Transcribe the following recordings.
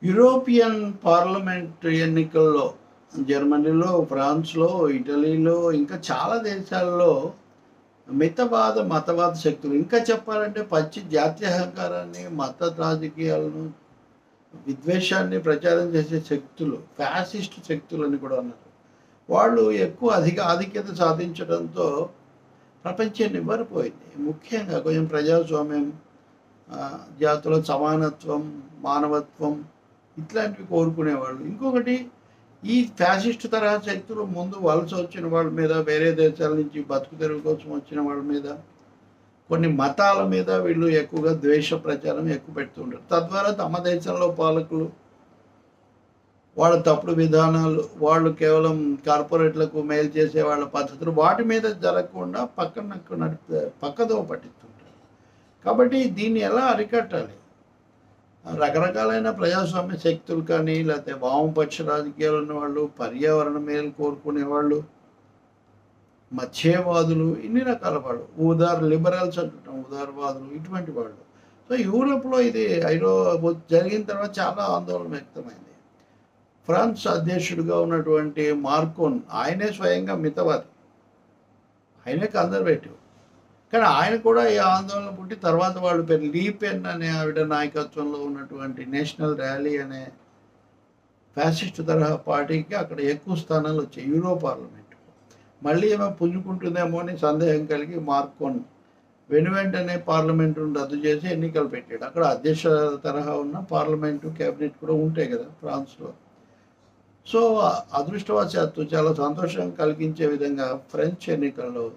European parliament ఎన్నికల్లో జర్మనీలో, ఫ్రాన్స్‌లో, ఇటలీలో ఇంకా చాలా దేశాల్లో మతవాద శక్తులు, ఇంకా చెప్పాలంటే పచ్చి జాత్యహంకారాన్ని, మత రాజకీయాలను, విద్వేషాన్ని ప్రచారం చేసే శక్తులు, ఫ్యాసిస్ట్ శక్తులని కూడా ఉన్నారు. వాళ్ళు ఎక్కువ ఆధిక్యత సాధించడంతో ప్రపంచం నివ్వెరపోయింది. ముఖ్యంగా కొంచెం ప్రజాస్వామ్యం, జాతుల సమానత్వం, మానవత్వం ఇట్లాంటివి కోరుకునేవాళ్ళు. ఇంకొకటి, ఈ ఫ్యాసిస్ట్ తరహా శక్తులు ముందు వలస వచ్చిన వాళ్ళ మీద, వేరే దేశాల నుంచి బతుకు తెరువు కోసం వచ్చిన వాళ్ళ మీద, కొన్ని మతాల మీద వీళ్ళు ఎక్కువగా ద్వేష ప్రచారం ఎక్కువ పెడుతుంటారు. తద్వారా తమ దేశంలో పాలకులు వాళ్ళ తప్పుడు విధానాలు, వాళ్ళు కేవలం కార్పొరేట్లకు మేలు చేసే వాళ్ళ పద్ధతులు, వాటి మీద జరగకుండా పక్కదో పట్టిస్తుంటారు. కాబట్టి దీన్ని ఎలా అరికట్టాలి? రకరకాలైన ప్రజాస్వామ్య శక్తులు కానీ, లేకపోతే వామపక్ష రాజకీయాలు ఉన్నవాళ్ళు, పర్యావరణ మేలు కోరుకునేవాళ్ళు, మత్స్యవాదులు, ఇన్ని రకాల వాళ్ళు, లిబరల్స్ అంటుంటాం, ఉదారవాదులు, ఇటువంటి వాళ్ళు. సో యూరోప్లో ఇది జరిగిన తర్వాత చాలా ఆందోళన వ్యక్తమైంది. ఫ్రాన్స్ అధ్యక్షుడిగా ఉన్నటువంటి మార్కోన్, ఆయనే స్వయంగా మితవాది, ఆయనే కన్జర్వేటివ్. కానీ ఆయన కూడా ఈ ఆందోళన పుట్టి తర్వాత వాళ్ళు పేరు లీపెన్ అనే ఆవిడ నాయకత్వంలో ఉన్నటువంటి నేషనల్ ర్యాలీ అనే ఫ్యాసిస్ట్ తరహా పార్టీకి అక్కడ ఎక్కువ స్థానాలు వచ్చాయి యూరో పార్లమెంట్. మళ్ళీ ఏమో పుంజుకుంటుందేమో అని సందేహం కలిగి మార్కోన్ వెనువెంటనే పార్లమెంటును రద్దు చేసి ఎన్నికలు పెట్టాడు. అక్కడ అధ్యక్ష తరహా ఉన్న పార్లమెంటు, క్యాబినెట్ కూడా ఉంటాయి కదా ఫ్రాన్స్లో. సో అదృష్టవశాత్తు చాలా సంతోషం కలిగించే విధంగా ఫ్రెంచ్ ఎన్నికల్లో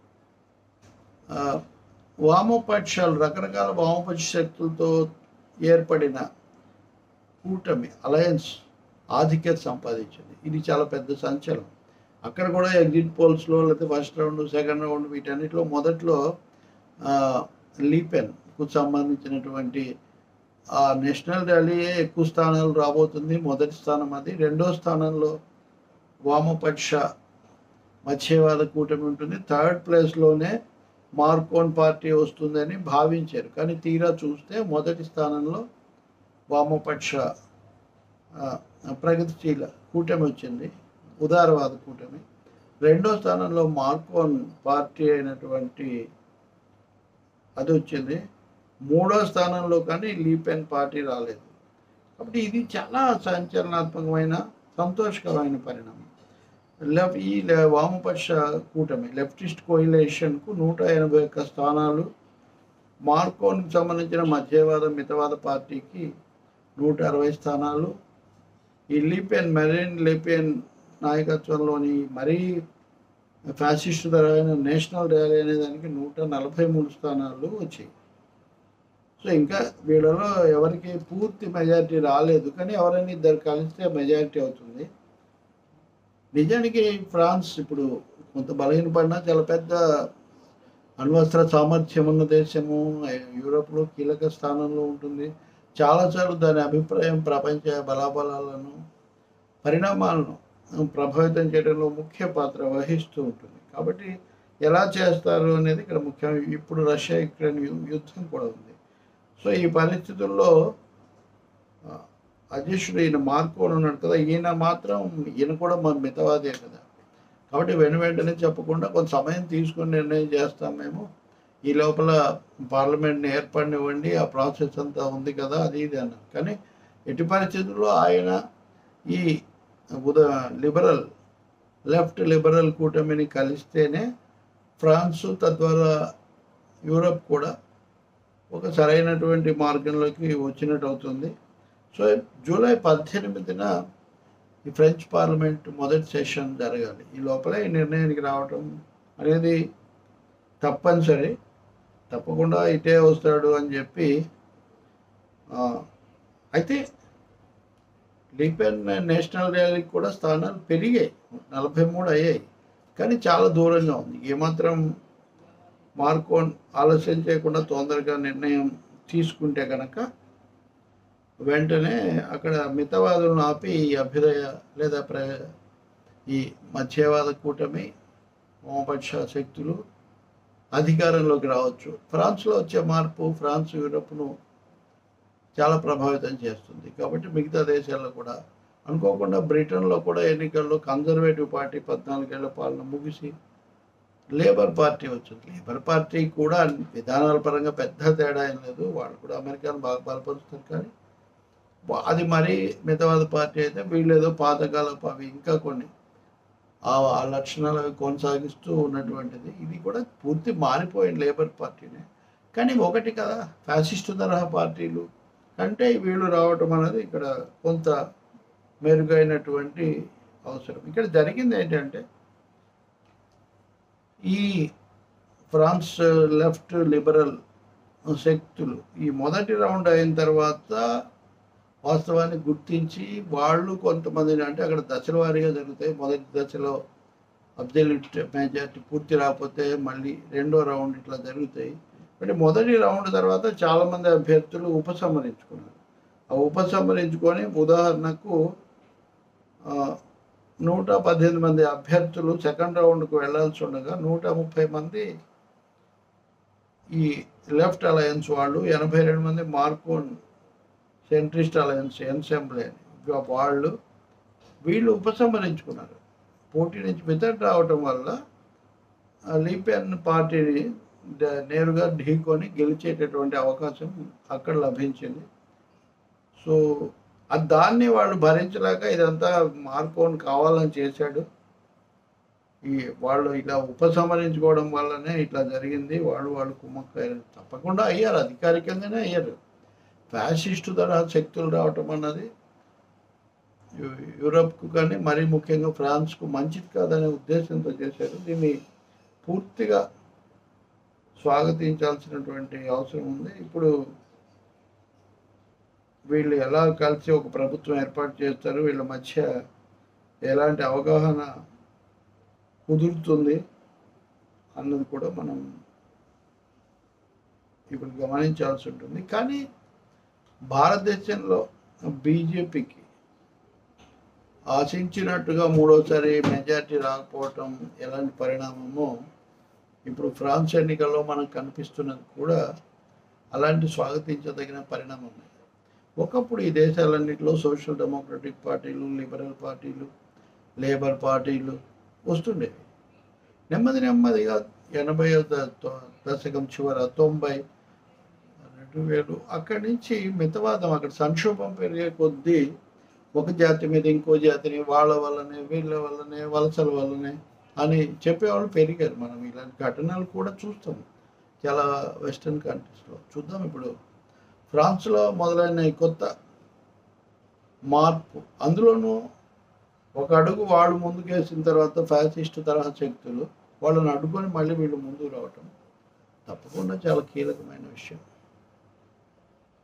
వామపక్షాలు, రకరకాల వామపక్ష శక్తులతో ఏర్పడిన కూటమి, అలయన్స్ ఆధిక్యత సంపాదించింది. ఇది చాలా పెద్ద సంచలనం. అక్కడ కూడా ఎగ్జిట్ పోల్స్లో, లేకపోతే ఫస్ట్ రౌండ్, సెకండ్ రౌండ్, వీటన్నిటిలో మొదట్లో లీపెన్కు సంబంధించినటువంటి ఆ నేషనల్ ర్యాలీయే ఎక్కువ స్థానాలు రాబోతుంది. మొదటి స్థానం అది. రెండో స్థానంలో వామపక్ష మత్స్యవాద కూటమి ఉంటుంది. థర్డ్ ప్లేస్లోనే మార్కోన్ పార్టీ వస్తుందని భావించారు. కానీ తీరా చూస్తే మొదటి స్థానంలో వామపక్ష ప్రగతిశీల కూటమి వచ్చింది, ఉదారవాద కూటమి. రెండో స్థానంలో మార్కోన్ పార్టీ అయినటువంటి అది వచ్చింది. మూడో స్థానంలో కానీ లీపెన్ పార్టీ రాలేదు. కాబట్టి ఇది చాలా సంచలనాత్మకమైన, సంతోషకరమైన పరిణామం. ఈ వామపక్ష కూటమి, లెఫ్టిస్ట్ కోయిలేషన్కు 181 స్థానాలు, మార్కోన్కి సంబంధించిన మధ్యవాద మితవాద పార్టీకి 160 స్థానాలు, ఈ మెరీన్ లెపెన్ నాయకత్వంలోని మరీ ఫ్యాసిస్ట్ తరహైన నేషనల్ ర్యాలీ అనే దానికి 143 స్థానాలు వచ్చాయి. సో ఇంకా వీళ్ళలో ఎవరికి పూర్తి మెజారిటీ రాలేదు, కానీ ఎవరైనా ఇద్దరు కలిస్తే మెజారిటీ అవుతుంది. నిజానికి ఫ్రాన్స్ ఇప్పుడు కొంత బలహీనపడినా చాలా పెద్ద అణ్వస్త్ర సామర్థ్యం ఉన్న దేశము, యూరోప్లో కీలక స్థానంలో ఉంటుంది. చాలాసార్లు దాని అభిప్రాయం ప్రపంచ బలాబలాలను, పరిణామాలను ప్రభావితం చేయడంలో ముఖ్య పాత్ర వహిస్తూ ఉంటుంది. కాబట్టి ఎలా చేస్తారు అనేది ఇక్కడ ముఖ్యం. ఇప్పుడు రష్యా యుక్రెయిన్ యుద్ధం కూడా ఉంది. సో ఈ పరిస్థితుల్లో అధ్యక్షుడు ఈయన మార్కోన్ ఉన్నాడు కదా, ఈయన కూడా మన మితవాదే కదా. కాబట్టి వెంటనే చెప్పకుండా కొంత సమయం తీసుకుని నిర్ణయం చేస్తాం మేము, ఈ లోపల పార్లమెంట్ని ఏర్పడినివ్వండి, ఆ ప్రాసెస్ అంతా ఉంది కదా, అది ఇది అన్నారు. కానీ ఎట్టి పరిస్థితుల్లో ఆయన ఈ లెఫ్ట్ లిబరల్ కూటమిని కలిస్తేనే ఫ్రాన్సు, తద్వారా యూరప్ కూడా ఒక సరైనటువంటి మార్గంలోకి వచ్చినట్టు అవుతుంది. సో జూలై 18న ఈ ఫ్రెంచ్ పార్లమెంట్ మొదటి సెషన్ జరగాలి. ఈ లోపలే ఈ నిర్ణయానికి రావటం అనేది తప్పనిసరి. తప్పకుండా ఇటే వస్తాడు అని చెప్పి. అయితే లీపెన్ నేషనల్ ర్యాలీకి కూడా స్థానాలు పెరిగాయి, 43 అయ్యాయి. కానీ చాలా దూరంగా ఉంది. ఏమాత్రం మార్కోన్ ఆలస్యం చేయకుండా తొందరగా నిర్ణయం తీసుకుంటే కనుక వెంటనే అక్కడ మితవాదులను ఆపి ఈ అభ్యుదయ లేదా ఈ మధ్యవాద కూటమి, వామపక్ష శక్తులు అధికారంలోకి రావచ్చు. ఫ్రాన్స్లో వచ్చే మార్పు ఫ్రాన్స్ యూరప్ను చాలా ప్రభావితం చేస్తుంది. కాబట్టి మిగతా దేశాల్లో కూడా అనుకోకుండా బ్రిటన్‌లో కూడా ఎన్నికల్లో కన్జర్వేటివ్ పార్టీ 14 ఏళ్ల పాలన ముగిసి లేబర్ పార్టీ వచ్చింది. లేబర్ పార్టీ కూడా విధానాల పరంగా పెద్ద తేడా ఏం లేదు. వాళ్ళు కూడా అమెరికాను బాగా బలపరుస్తారు. కానీ అది మరీ మితవాద పార్టీ అయితే వీళ్ళేదో పాతకాలపు అవి ఇంకా కొన్ని ఆ లక్షణాలు అవి కొనసాగిస్తూ ఉన్నటువంటిది. ఇది కూడా పూర్తి మారిపోయింది లేబర్ పార్టీనే. కానీ ఒకటి కదా, ఫ్యాసిస్టు తరహా పార్టీలు అంటే వీళ్ళు రావటం అనేది ఇక్కడ కొంత మెరుగైనటువంటి అవసరం. ఇక్కడ జరిగింది ఏంటంటే ఈ ఫ్రాన్స్ లెఫ్ట్ లిబరల్ శక్తులు ఈ మొదటి రౌండ్ అయిన తర్వాత వాస్తవాన్ని గుర్తించి వాళ్ళు కొంతమందిని, అంటే అక్కడ దశల వారీగా జరుగుతాయి. మొదటి దశలో అబ్సల్యూట్ మెజారిటీ పూర్తి రాకపోతే మళ్ళీ రెండో రౌండ్ ఇట్లా జరుగుతాయి. అంటే మొదటి రౌండ్ తర్వాత చాలామంది అభ్యర్థులు ఉపసంహరించుకున్నారు. ఆ ఉపసంహరించుకొని ఉదాహరణకు 118 మంది అభ్యర్థులు సెకండ్ రౌండ్కు వెళ్లాల్సి ఉండగా 130 మంది ఈ లెఫ్ట్ అలయన్స్ వాళ్ళు, 82 మంది మార్కోన్ సెంట్రిస్ట్ అలయన్స్ ఎన్సెంబ్లీ అని వీళ్ళు ఉపసంహరించుకున్నారు. పోటీ నుంచి వితట్ రావటం వల్ల లీపెన్ పార్టీని నేరుగా ఢీకొని గెలిచేటటువంటి అవకాశం అక్కడ లభించింది. సో దాన్ని వాళ్ళు భరించలేక ఇదంతా మార్కోన్ కావాలని చేశాడు. వాళ్ళు ఇలా ఉపసంహరించుకోవడం వల్లనే ఇట్లా జరిగింది. వాళ్ళు కుమ్మక్కయ్యారు. తప్పకుండా అయ్యారు, అధికారికంగానే అయ్యారు. ఫ్యాసిస్టు తరహా శక్తులు రావటం అన్నది యూరప్కు కానీ మరీ ముఖ్యంగా ఫ్రాన్స్కు మంచిది కాదనే ఉద్దేశంతో చేశారు. దీన్ని పూర్తిగా స్వాగతించాల్సినటువంటి అవసరం ఉంది. ఇప్పుడు వీళ్ళు ఎలా కలిసి ఒక ప్రభుత్వం ఏర్పాటు చేస్తారు, వీళ్ళ మధ్య ఎలాంటి అవగాహన కుదురుతుంది అన్నది కూడా మనం ఇప్పుడు గమనించాల్సి ఉంటుంది. కానీ భారతదేశంలో బీజేపీకి ఆశించినట్టుగా మూడోసారి మెజారిటీ రాకపోవటం ఎలాంటి పరిణామమో ఇప్పుడు ఫ్రాన్స్ ఎన్నికల్లో మనకు కనిపిస్తున్నది కూడా అలాంటి స్వాగతించదగిన పరిణామం. ఒకప్పుడు ఈ దేశాలన్నింటిలో సోషల్ డెమోక్రటిక్ పార్టీలు, లిబరల్ పార్టీలు, లేబర్ పార్టీలు వస్తుండేవి. నెమ్మదిగా 80వ దశకం చివర 90, 2000 అక్కడి నుంచి మితవాదం, అక్కడ సంక్షోభం పెరిగే కొద్దీ ఒక జాతి మీద ఇంకో జాతిని వాళ్ళ వల్లనే వీళ్ళ వల్లనే వలసల వల్లనే అని చెప్పేవాళ్ళు పెరిగారు. మనం ఇలాంటి ఘటనలు కూడా చూస్తాం చాలా వెస్టర్న్ కంట్రీస్లో. చూద్దాం ఇప్పుడు ఫ్రాన్స్లో మొదలైన ఈ కొత్త మార్పు, అందులోనూ ఒక అడుగు వాళ్ళు ముందుకేసిన తర్వాత ఫ్యాసిస్టు తరహా శక్తులు వాళ్ళని అడ్డుకొని మళ్ళీ వీళ్ళు ముందుకు రావటం తప్పకుండా చాలా కీలకమైన విషయం.